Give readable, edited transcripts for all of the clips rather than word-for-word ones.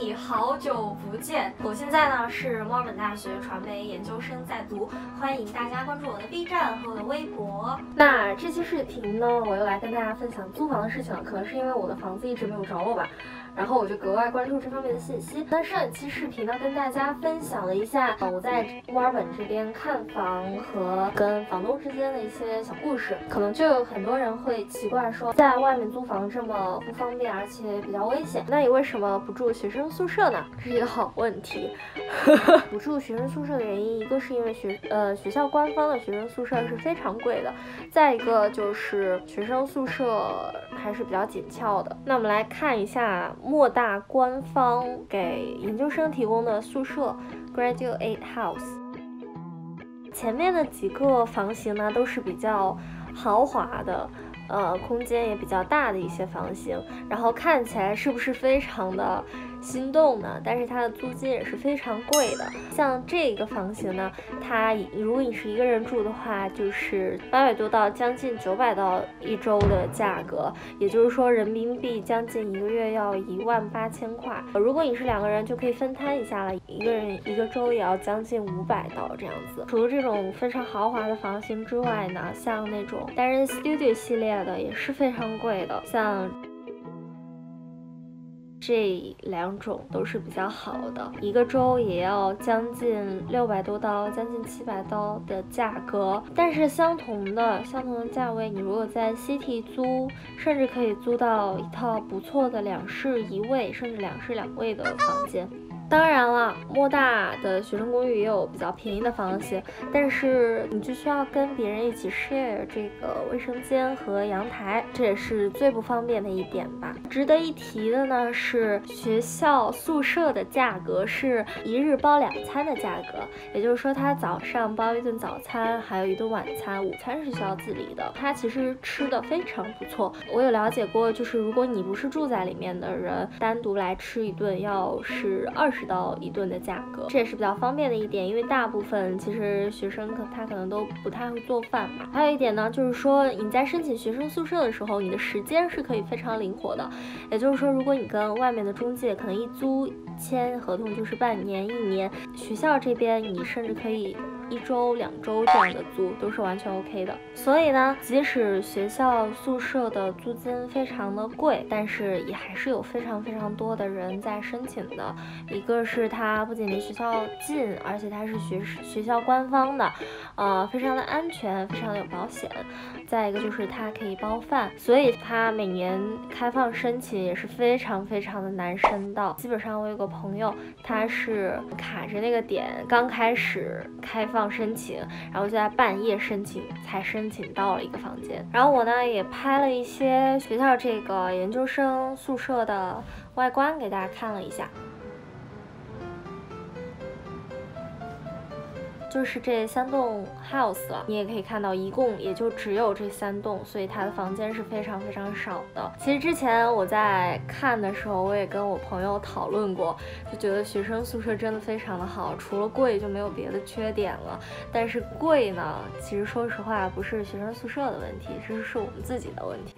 弟，好久不见！我现在呢是墨尔本大学传媒研究生在读，欢迎大家关注我的 B 站和我的微博。那这期视频呢，我又来跟大家分享租房的事情了，可能是因为我的房子一直没有着落吧。然后我就格外关注这方面的信息。那上一期视频呢，跟大家分享了一下我在墨尔本这边看房和跟房东之间的一些小故事。可能就有很多人会奇怪说，在外面租房这么不方便，而且比较危险，那你为什么不住学生宿舍呢？这是一个好问题。不住学生宿舍的原因，一个是因为学校官方的学生宿舍是非常贵的，再一个就是学生宿舍还是比较紧俏的。那我们来看一下莫大官方给研究生提供的宿舍 Graduate House。 前面的几个房型呢都是比较豪华的，空间也比较大的一些房型，然后看起来是不是非常的心动呢？但是它的租金也是非常贵的。像这个房型呢，它如果你是一个人住的话，就是800多到将近900到1周的价格，也就是说人民币将近1个月要18000块。如果你是2个人，就可以分摊一下了，一个人1个周也要将近500刀这样子。除了这种非常豪华的房型之外呢，像那种单人 studio 系列的也是非常贵的，像这2种都是比较好的，1个周也要将近600多刀，将近700刀的价格。但是相同的价位，你如果在 City 租，甚至可以租到一套不错的2室1卫，甚至2室2卫的房间。当然了，莫大的学生公寓也有比较便宜的房型，但是你就需要跟别人一起 share 这个卫生间和阳台，这也是最不方便的一点吧。值得一提的呢是学校宿舍的价格是1日包2餐的价格，也就是说它早上包1顿早餐，还有1顿晚餐，午餐是需要自理的。它其实吃的非常不错，我有了解过，就是如果你不是住在里面的人，单独来吃一顿要是20刀1顿的价格，这也是比较方便的一点，因为大部分其实学生他可能都不太会做饭嘛。还有一点呢，就是说你在申请学生宿舍的时候，你的时间是可以非常灵活的，也就是说，如果你跟外面的中介可能一租签合同就是半年、1年，学校这边你甚至可以1周、2周这样的租都是完全 OK 的。所以呢，即使学校宿舍的租金非常的贵，但是也还是有非常多的人在申请的。一个是它不仅离学校近，而且它是学校官方的，非常的安全，非常的有保险。再一个就是它可以包饭，所以它每年开放申请也是非常的难申到。基本上我有个朋友，他是卡着那个点，刚开始开放申请，然后就在半夜申请才申请到了一个房间。然后我呢也拍了一些学校这个研究生宿舍的外观给大家看了一下，就是这3栋 house 了，你也可以看到一共也就只有这3栋，所以它的房间是非常少的。其实之前我在看的时候，我也跟我朋友讨论过，就觉得学生宿舍真的非常的好，除了贵就没有别的缺点了。但是贵呢，其实说实话不是学生宿舍的问题，这是我们自己的问题。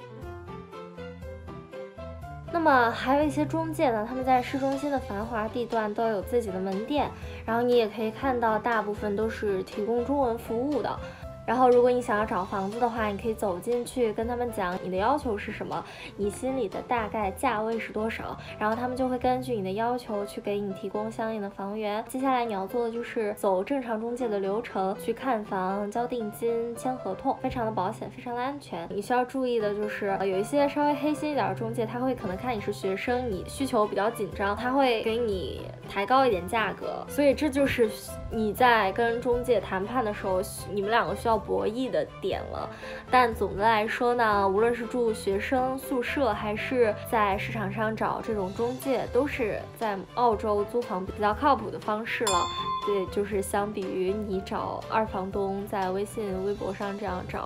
那么还有一些中介呢，他们在市中心的繁华地段都有自己的门店，然后你也可以看到大部分都是提供中文服务的。然后如果你想要找房子的话，你可以走进去跟他们讲你的要求是什么，你心里的大概价位是多少，然后他们就会根据你的要求去给你提供相应的房源。接下来你要做的就是走正常中介的流程，去看房、交定金、签合同，非常的保险，非常的安全。你需要注意的就是有一些稍微黑心一点的中介，他会可能看你是学生，你需求比较紧张，他会给你抬高一点价格，所以这就是你在跟中介谈判的时候，你们2个需要博弈的点了。但总的来说呢，无论是住学生宿舍还是在市场上找这种中介，都是在澳洲租房比较靠谱的方式了。对，就是相比于你找2房东在微信微博上这样找，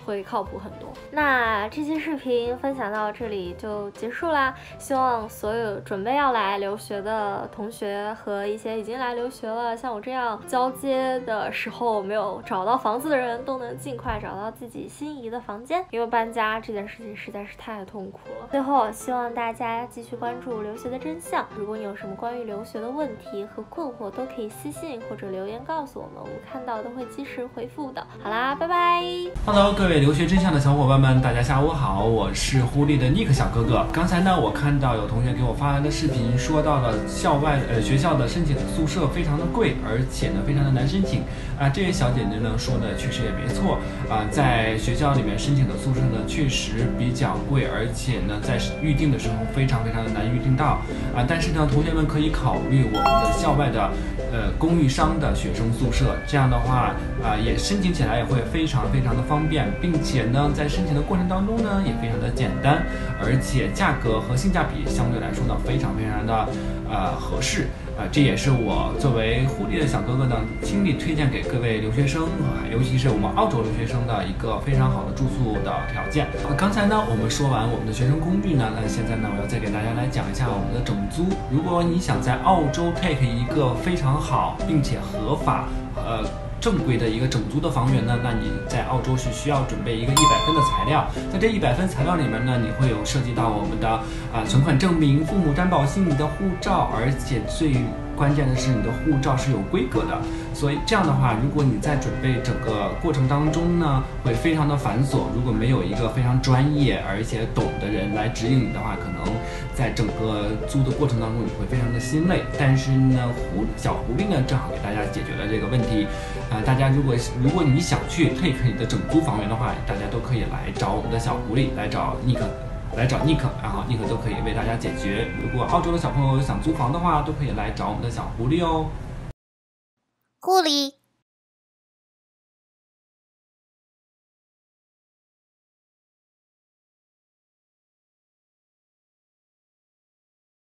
会靠谱很多。那这期视频分享到这里就结束啦，希望所有准备要来留学的同学和一些已经来留学了，像我这样交接的时候没有找到房子的人都能尽快找到自己心仪的房间，因为搬家这件事情实在是太痛苦了。最后希望大家继续关注留学的真相，如果你有什么关于留学的问题和困惑，都可以私信或者留言告诉我们，我们看到都会及时回复的。好啦，拜拜。 Hello， 各位留学真相的小伙伴们，大家下午好，我是狐狸的 Nick 小哥哥。刚才呢，我看到有同学给我发来的视频，说到了学校的申请的宿舍非常的贵，而且呢非常的难申请啊。这位小姐姐呢说的确实也没错啊，在学校里面申请的宿舍呢确实比较贵，而且呢在预定的时候非常的难预定到啊。但是呢，同学们可以考虑我们的校外的公寓商的学生宿舍，这样的话也申请起来也会非常的方便，并且呢在申请的过程当中呢也非常的简单，而且价格和性价比相对来说呢非常的合适这也是我作为狐狸的小哥哥呢倾力推荐给各位留学生尤其是我们澳洲留学生的一个非常好的住宿的条件。刚才呢我们说完我们的学生公寓呢，那现在呢我要再给大家来讲一下我们的整租。如果你想在澳洲 take 一个非常好并且合法正规的一个整租的房源呢，那你在澳洲是需要准备一个100分的材料。在这100分材料里面呢，你会有涉及到我们的存款证明、父母担保信、你的护照，而且最关键的是你的护照是有规格的。所以这样的话，如果你在准备整个过程当中呢，会非常的繁琐。如果没有一个非常专业而且懂的人来指引你的话，可能在整个租的过程当中你会非常的心累。但是呢，小狐狸呢正好给大家解决了这个问题大家如果你想去 take 你的整租房源的话，大家都可以来找我们的小狐狸，来找 Nick，然后 Nick 都可以为大家解决。如果澳洲的小朋友想租房的话，都可以来找我们的小狐狸哦。 狐狸。